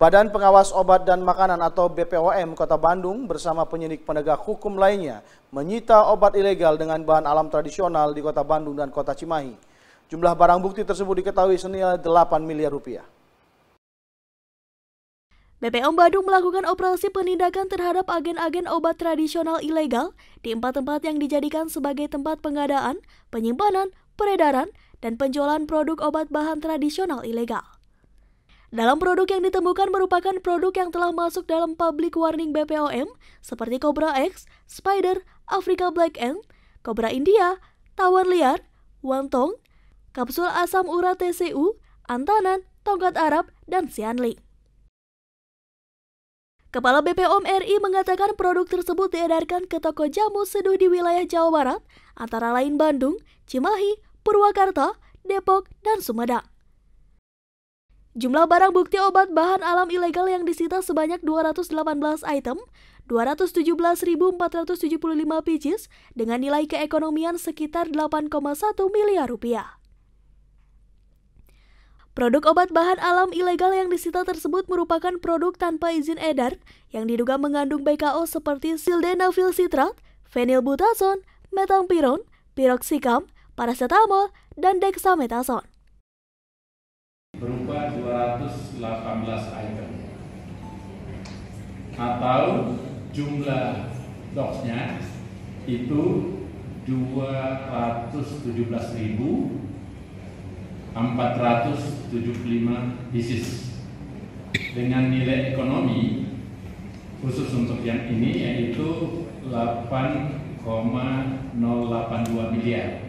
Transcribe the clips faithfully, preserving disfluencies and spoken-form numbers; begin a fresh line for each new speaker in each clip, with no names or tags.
Badan Pengawas Obat dan Makanan atau B P O M Kota Bandung bersama penyidik penegak hukum lainnya menyita obat ilegal dengan bahan alam tradisional di Kota Bandung dan Kota Cimahi. Jumlah barang bukti tersebut diketahui senilai delapan miliar rupiah.
B P O M Bandung melakukan operasi penindakan terhadap agen-agen obat tradisional ilegal di empat tempat yang dijadikan sebagai tempat pengadaan, penyimpanan, peredaran, dan penjualan produk obat bahan tradisional ilegal. Dalam produk yang ditemukan merupakan produk yang telah masuk dalam public warning B P O M seperti Cobra X, Spider, Africa Black Ant, Cobra India, tawon liar, wantong, kapsul asam urat T C U, antanan, tongkat Arab, dan cyanlink. Kepala B P O M R I mengatakan produk tersebut diedarkan ke toko jamu seduh di wilayah Jawa Barat, antara lain Bandung, Cimahi, Purwakarta, Depok, dan Sumedang. Jumlah barang bukti obat bahan alam ilegal yang disita sebanyak dua ratus delapan belas item, dua ratus tujuh belas ribu empat ratus tujuh puluh lima pieces dengan nilai keekonomian sekitar delapan koma satu miliar rupiah. Produk obat bahan alam ilegal yang disita tersebut merupakan produk tanpa izin edar yang diduga mengandung B K O seperti sildenafil sitrat, fenilbutazon, metampiron, piroxicam, paracetamol, dan dexamethasone.
Berupa dua ratus delapan belas item atau jumlah dosnya itu dua ratus tujuh belas ribu empat ratus tujuh puluh lima pieces dengan nilai ekonomi khusus untuk yang ini yaitu delapan koma nol delapan dua miliar.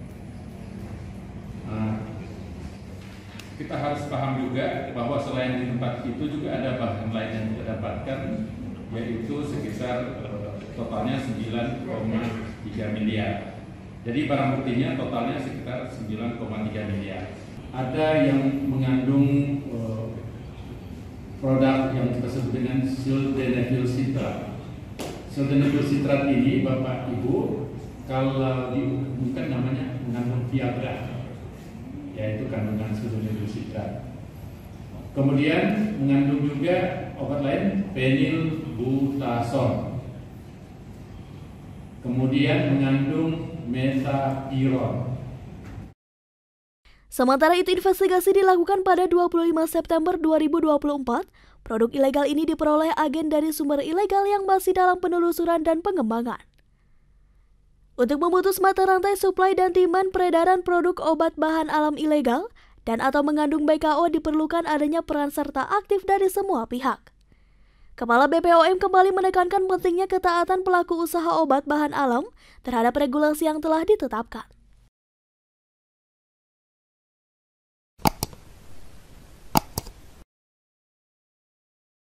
Nah, kita harus paham juga bahwa selain di tempat itu juga ada bahan lain yang kita dapatkan, yaitu sekitar totalnya sembilan koma tiga miliar. Jadi barang buktinya totalnya sekitar sembilan koma tiga miliar. Ada yang mengandung uh, produk yang kita sebut dengan sildenafil sitrat. Sildenafil sitrat ini Bapak Ibu kalau diumumkan namanya mengandung Viagra, yaitu kandungan sildenafil sitrat. Kemudian mengandung juga obat lain fenilbutazon. Kemudian mengandung metapiron.
Sementara itu investigasi dilakukan pada dua puluh lima September dua ribu dua puluh empat. Produk ilegal ini diperoleh agen dari sumber ilegal yang masih dalam penelusuran dan pengembangan. Untuk memutus mata rantai suplai dan demand peredaran produk obat bahan alam ilegal dan atau mengandung B K O diperlukan adanya peran serta aktif dari semua pihak. Kepala B P O M kembali menekankan pentingnya ketaatan pelaku usaha obat bahan alam terhadap regulasi yang telah ditetapkan.